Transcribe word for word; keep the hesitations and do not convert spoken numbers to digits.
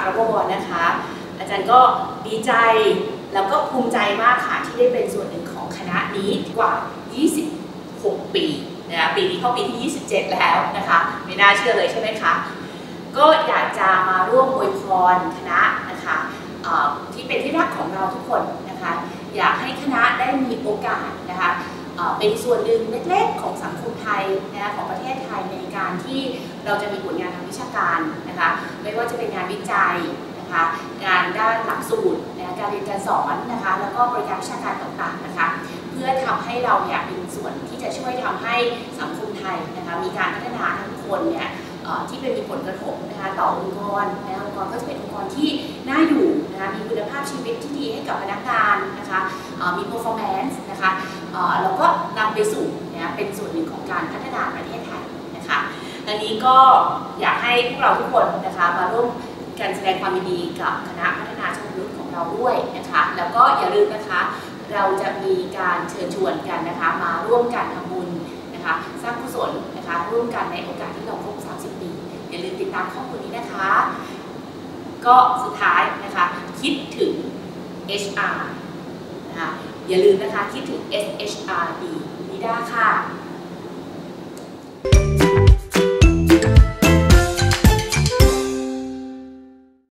ครับวอนนะคะอาจารย์ก็ดีใจแล้วก็ภูมิใจมากค่ะที่ได้เป็นส่วนหนึ่งของคณะนี้กว่ายี่สิบหกปีนะคะปีนี้เข้าปีที่ยี่สิบเจ็ดแล้วนะคะไม่น่าเชื่อเลยใช่ไหมคะก็อยากจะมาร่วมอวยพรคณะนะคะที่เป็นที่รักของเราทุกคนนะคะอยากให้คณะได้มีโอกาสนะคะเป็นส่วนหนึ่งเล็กๆของสังคมไทยนะคะของประเทศไทยในการที่เราจะมีผลงานทางวิชาการนะคะไม่ว่าจะเป็นงานวิจัยนะคะงานด้านหลักสูตรนะคะการเรียนการสอนนะคะแล้วก็บริการวิชาการต่างๆนะคะเพื่อทำให้เราเนี่ยเป็นส่วนที่จะช่วยทำให้สังคมไทยนะคะมีการพัฒนาทั้งคนเนี่ยที่เป็นมีผลกระทบนะคะต่อองค์กรนะคะองค์กรก็จะเป็นองค์กรที่น่าอยู่นะคะมีคุณภาพชีวิตที่ดีให้กับพนักงานนะคะมี performance นะคะแล้วก็นำไปสู่นะเป็นส่วนหนึ่งของการพัฒนาประเทศไทยนะคะอันนี้ก็อยากให้พวกเราทุกคนนะคะมาร่วมกันแสดงความยินดีกับคณะพัฒนาชนรุ่นของเราด้วยนะคะแล้วก็อย่าลืมนะคะเราจะมีการเชิญชวนกันนะคะมาร่วมกันทำบุญนะคะสร้างกุศลนะคะร่วมกันในโอกาสที่เราครบสามสิบปีอย่าลืมติดตามข้อมูลนี้นะคะก็สุดท้ายนะคะคิดถึง เอช อาร์ นะคะอย่าลืมนะคะคิดถึง เอส เอช อาร์ ดี นิด้าค่ะ